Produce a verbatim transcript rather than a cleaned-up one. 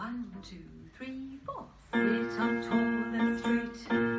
One, two, three, four. Sit up tall and straight.